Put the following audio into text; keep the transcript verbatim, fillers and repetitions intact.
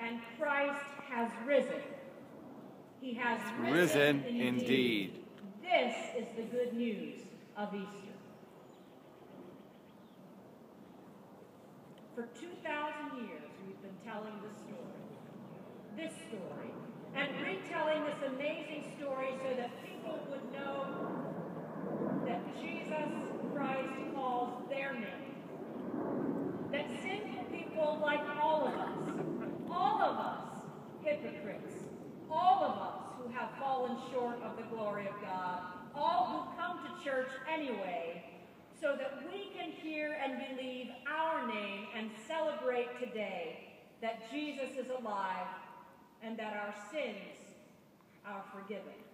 and Christ has risen. He has risen, risen indeed. indeed. This is the good news of Easter. For two thousand years, we've been telling this story, this story, and retelling this amazing story so that people would know that Jesus Christ calls their name. That sinful people like all of us, all of us hypocrites, all of us who have fallen short of the glory of God, all who come to church anyway, so that we can hear and believe our name and celebrate today that Jesus is alive and that our sins are forgiven.